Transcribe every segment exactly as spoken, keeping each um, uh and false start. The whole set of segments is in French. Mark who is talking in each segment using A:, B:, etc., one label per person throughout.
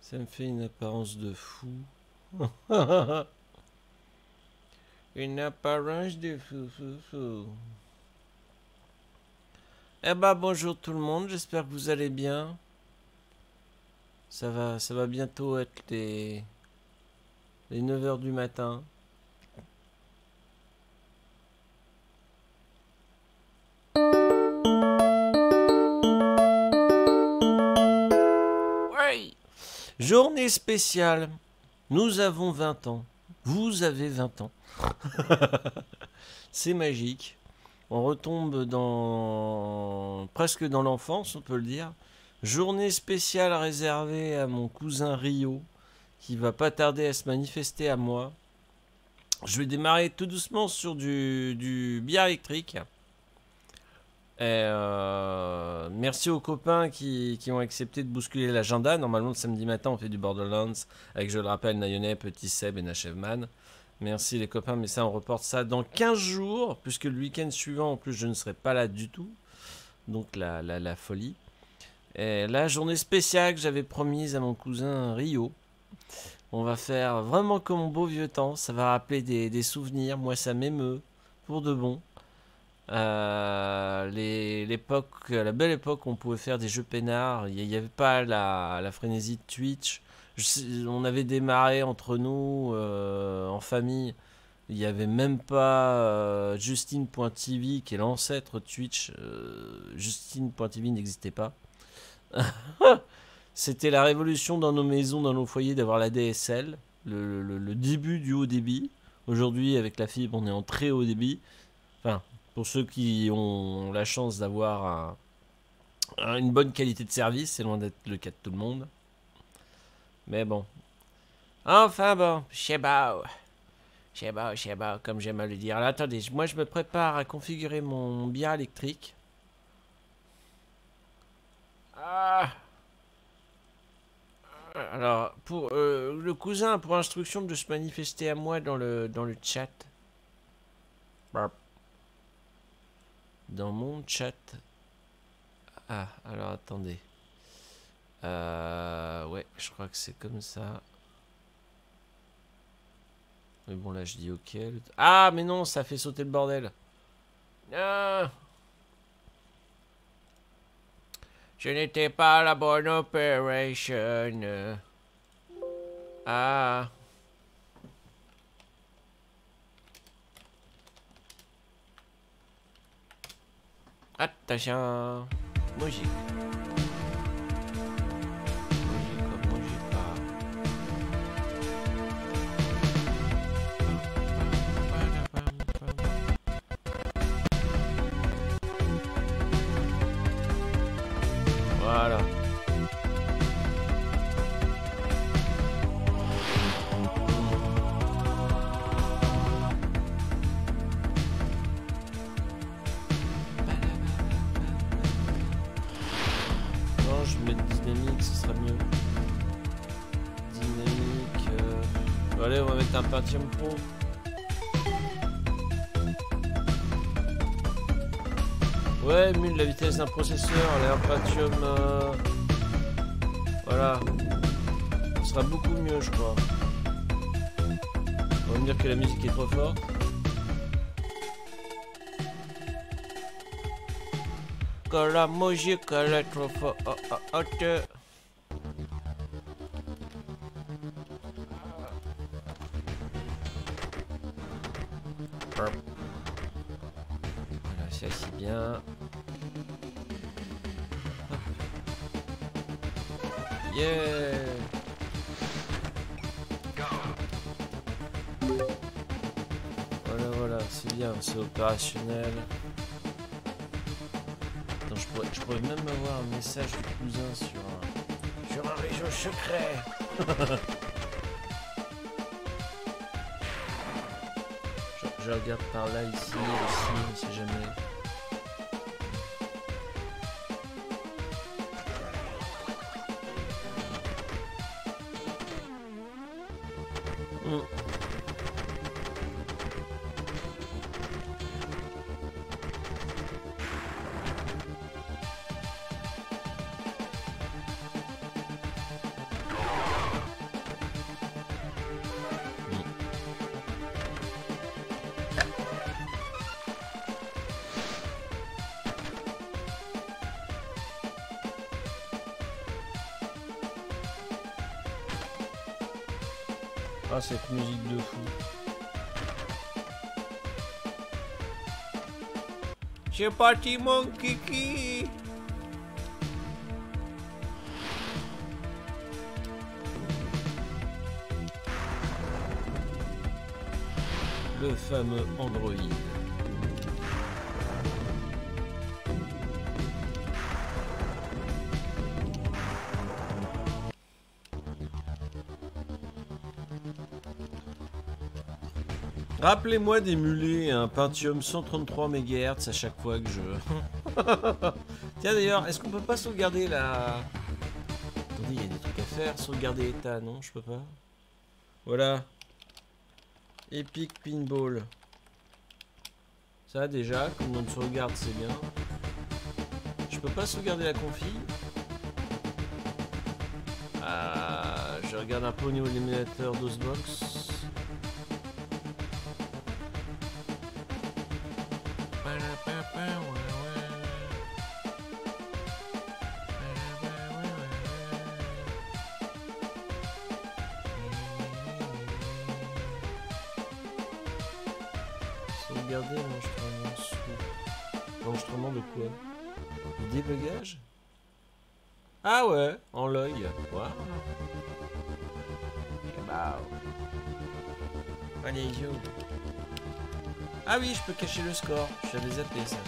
A: Ça me fait une apparence de fou. Une apparence de fou, fou, fou. Eh bah bonjour tout le monde, j'espère que vous allez bien. Ça va, ça va bientôt être les, les neuf heures du matin. Ouais. Journée spéciale. Nous avons vingt ans. Vous avez vingt ans. C'est magique. On retombe dans presque dans l'enfance, on peut le dire. Journée spéciale réservée à mon cousin Rio, qui va pas tarder à se manifester à moi. Je vais démarrer tout doucement sur du, du bière électrique. Et euh, merci aux copains qui, qui ont accepté de bousculer l'agenda. Normalement, le samedi matin, on fait du Borderlands avec, je le rappelle, Nayonet, Petit Seb et Nachevman. Merci les copains, mais ça, on reporte ça dans quinze jours, puisque le week-end suivant, en plus, je ne serai pas là du tout. Donc, la, la, la folie. Et la journée spéciale que j'avais promise à mon cousin Rio. On va faire vraiment comme au beau vieux temps. Ça va rappeler des, des souvenirs. Moi, ça m'émeut. Pour de bon. Euh, les, l'époque, la belle époque où on pouvait faire des jeux peinards. Il n'y avait pas la, la frénésie de Twitch. Je, on avait démarré entre nous euh, en famille. Il n'y avait même pas euh, Justine point T V qui est l'ancêtre Twitch. Euh, Justine point T V n'existait pas. C'était la révolution dans nos maisons, dans nos foyers d'avoir la D S L. Le, le, le début du haut débit. Aujourd'hui, avec la fibre, on est en très haut débit. Enfin, pour ceux qui ont la chance d'avoir un, un, une bonne qualité de service, c'est loin d'être le cas de tout le monde. Mais bon. Enfin bon, Sheba. Sheba, Sheba, comme j'aime à le dire. Alors, attendez, moi je me prépare à configurer mon bière électrique. Ah. Alors, pour euh, le cousin, pour instruction de se manifester à moi dans le, dans le chat. Dans mon chat. Ah, alors attendez. Euh, ouais, je crois que c'est comme ça. Mais bon, là, je dis OK. Ah, mais non, ça fait sauter le bordel. Ah. Je n'étais pas à la bonne opération. Ah. Attention. Musique. Voilà. Non, je vais mettre dynamique, ce sera mieux. Dynamique. Euh... Allez, on va mettre un Pentium Pro. Ouais, mule la vitesse d'un processeur, allez, un Pentium. Euh... Voilà. Ce sera beaucoup mieux, je crois. On va me dire que la musique est trop forte. Que la musique elle est trop forte. Voilà, c'est assez bien. Yeah. Voilà, voilà, c'est bien, c'est opérationnel. Attends, je pourrais, je pourrais même avoir un message du cousin sur un, sur un réseau secret. je, je regarde par là, ici, aussi, on sait jamais. Mm. Ah, cette musique de fou. C'est parti mon kiki. Le fameux Android. Rappelez-moi d'émuler un Pentium cent trente-trois mégahertz à chaque fois que je... Tiens d'ailleurs, est-ce qu'on peut pas sauvegarder la... Attendez, il y a des trucs à faire. Sauvegarder état, non, je peux pas. Voilà. Epic Pinball. Ça déjà, comme on sauvegarde, c'est bien. Je peux pas sauvegarder la config. Ah, je regarde un peu au niveau de l'émulateur DOSBox. Sauvegarder l'enregistrement sous... L'enregistrement de quoi? Le débugage? Ah ouais, en log. Wow. Allez, yo. Ah oui, je peux cacher le score. J'avais zappé ça.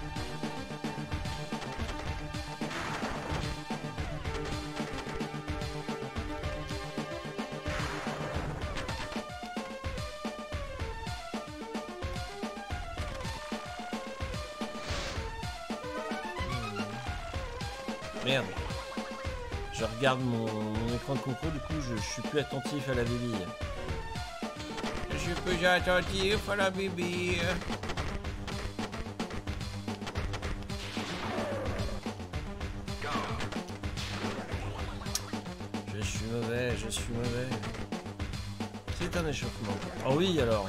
A: Merde. Je regarde mon, mon écran de contrôle, du coup je, je suis plus attentif à la bébille. Je suis plus attentif à la bébille. Je suis mauvais, je suis mauvais. C'est un échauffement. Oh oui alors.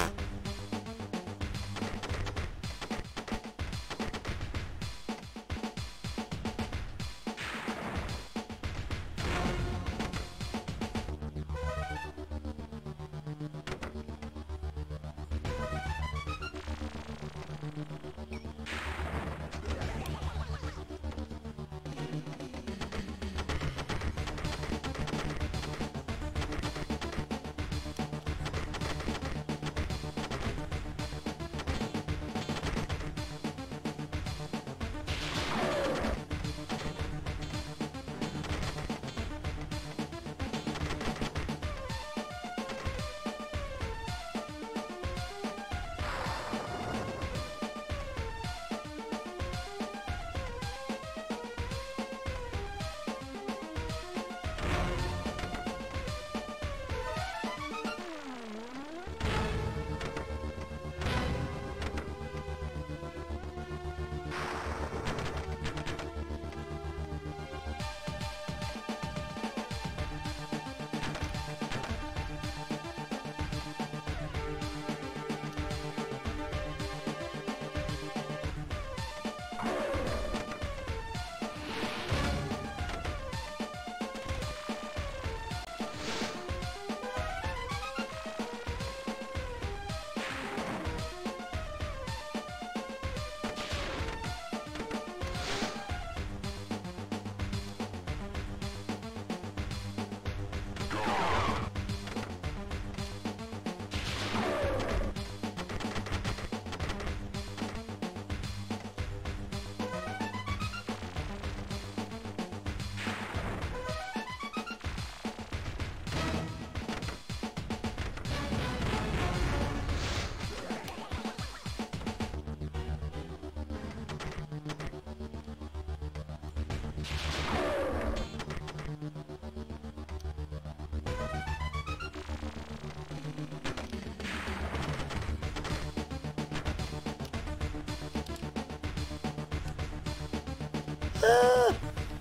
A: Ah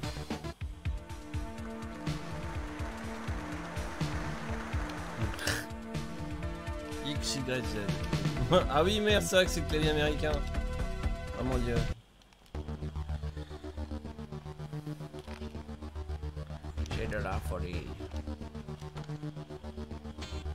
A: X, Y, Z. Ah oui, merde, c'est vrai que c'est le clavier américain. Oh mon dieu. J'ai de la folie.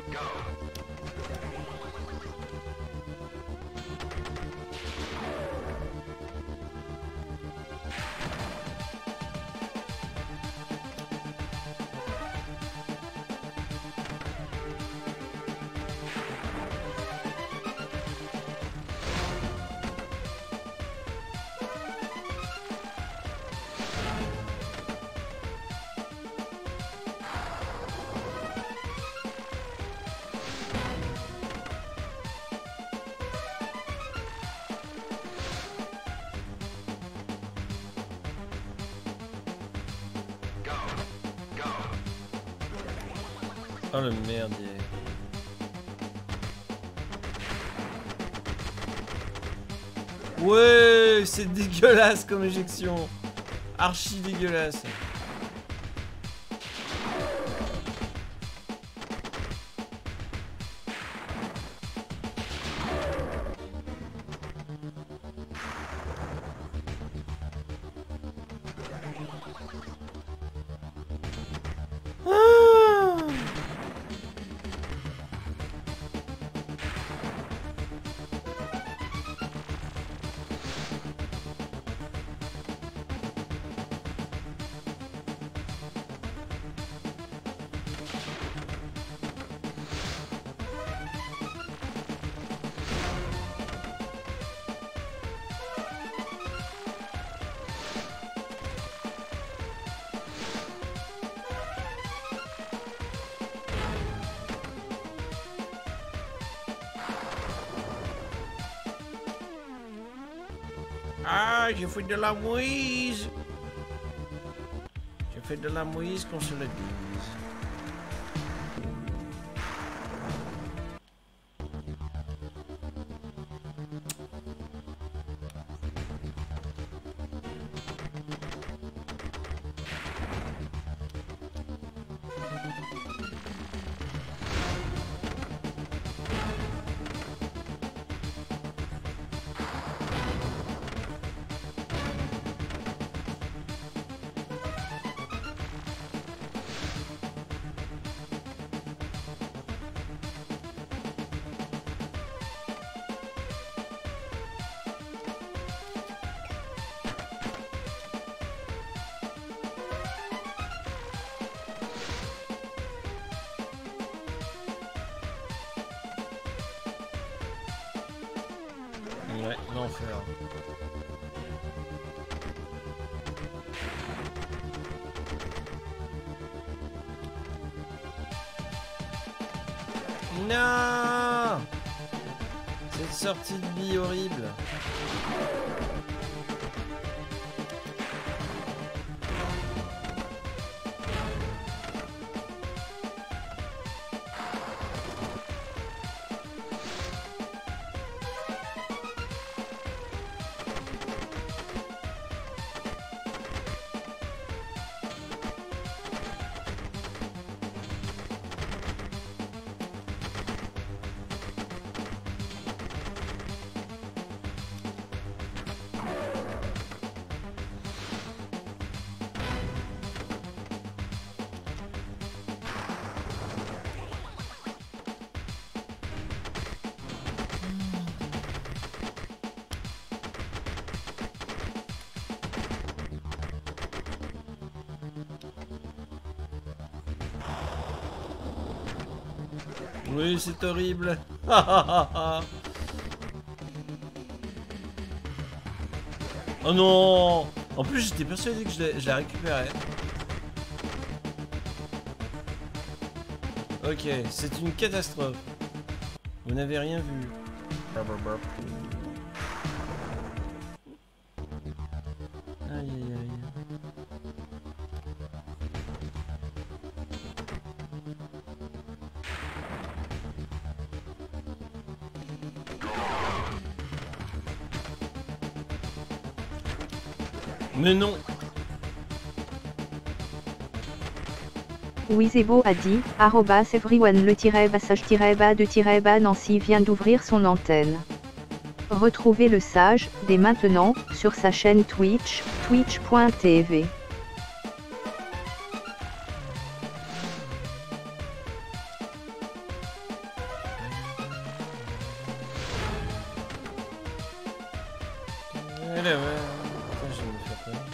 A: Oh le merdier. Ouais, c'est dégueulasse comme éjection. Archi dégueulasse. Ah, j'ai fait de la mouise. J'ai fait de la mouise qu'on se le dise. Ouais, l'enfer. Non, cette sortie de bille horrible. Oui, c'est horrible. Oh non. En plus, j'étais persuadé que je la récupérais. Ok, c'est une catastrophe. Vous n'avez rien vu. Aïe aïe aïe. Mais non.
B: Wizebo a dit, arrobas everyone le tiret sage tiret bas de tiret bas Nancy vient d'ouvrir son antenne. Retrouvez le sage, dès maintenant, sur sa chaîne Twitch, twitch point t v.
A: Mais là, ouais. Putain, je vais me faire peur.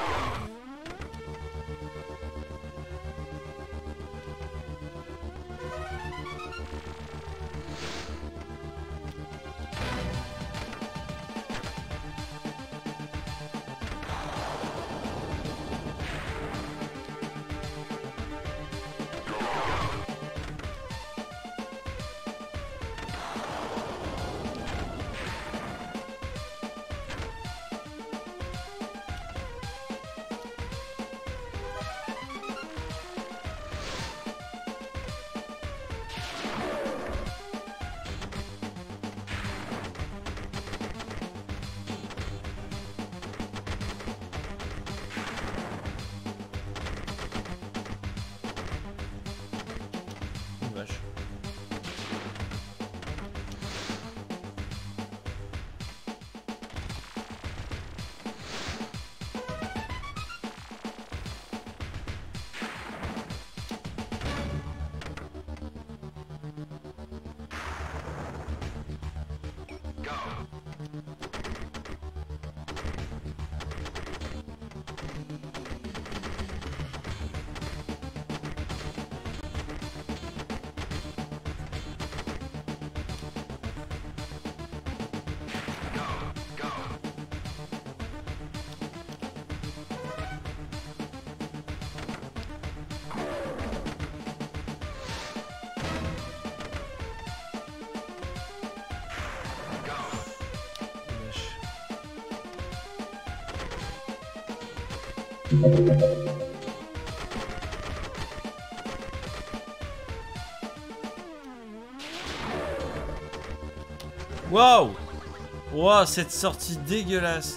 A: Waouh! Waouh, cette sortie dégueulasse!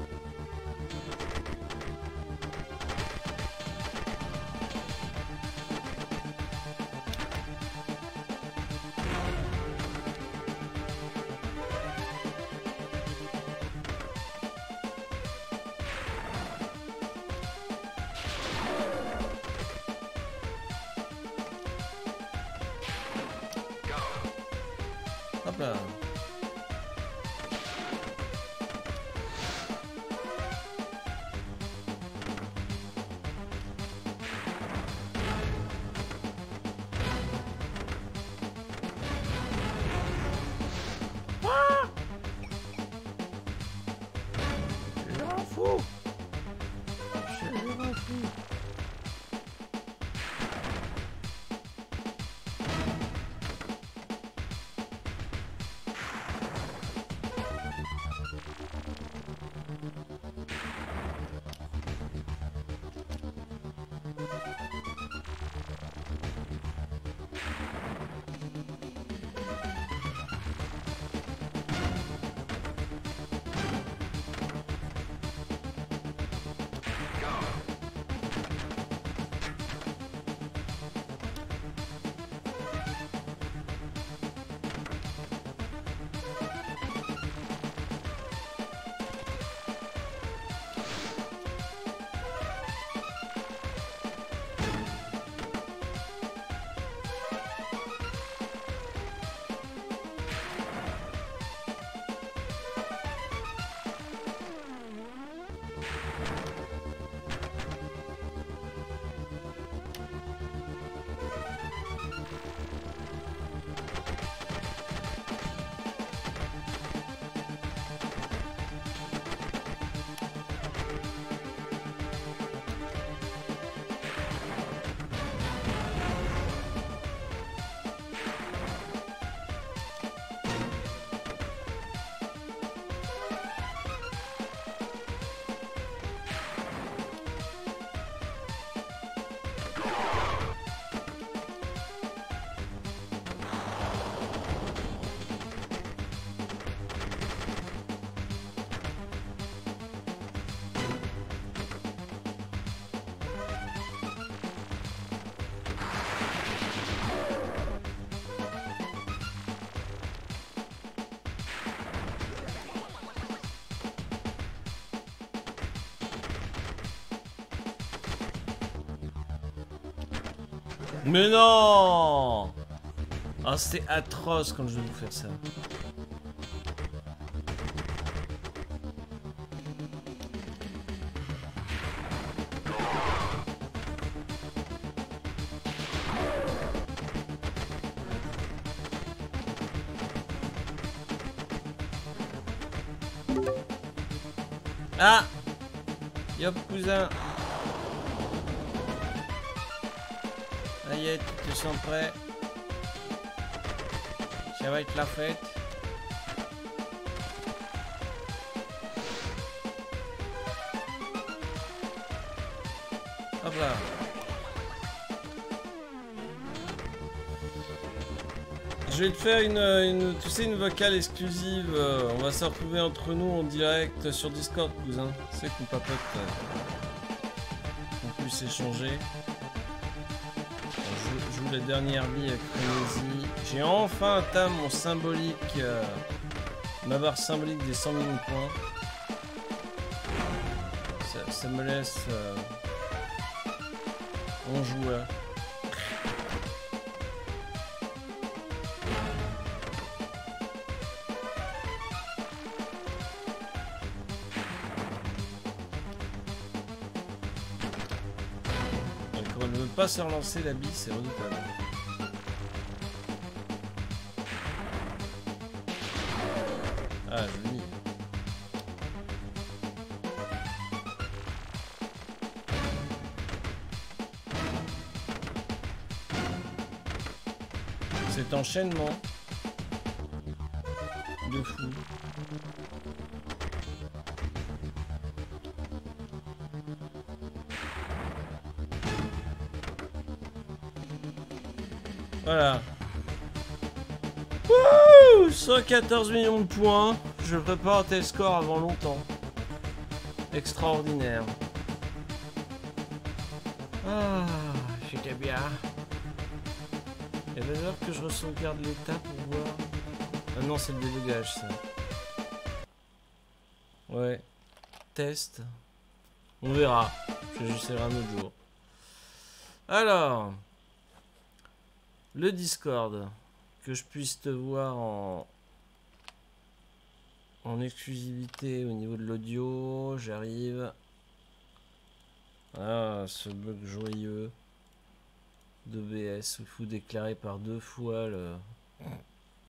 A: Hop là! Mais non! Ah, c'était atroce quand je vais vous faire ça. Ah! Yop, cousin. Ça y est, tu te sens prêt? Ça va être la fête. Hop là. Je vais te faire une, une, tu sais, une vocale exclusive. On va se retrouver entre nous en direct sur Discord, cousin. C'est qu'on papote. On puisse échanger. Je joue la dernière vie avec Frénésie. J'ai enfin atteint mon symbolique, euh, ma barre symbolique des cent mille points. Ça, ça me laisse euh, en joueur. On ne veut pas se relancer la bille, c'est redoutable. Ah, joli. Cet enchaînement de fou. Voilà. Wouh, cent quatorze millions de points. Je prépare un tel score avant longtemps. Extraordinaire. Ah, j'étais bien. Il va falloir que je sauvegarde l'état pour voir. Ah non, c'est le délogage, ça. Ouais. Test. On verra. J'essaierai un autre jour. Alors. Le Discord. Que je puisse te voir en... en exclusivité au niveau de l'audio. J'arrive. Ah, ce bug joyeux. d'O B S. Il faut déclarer par deux fois le...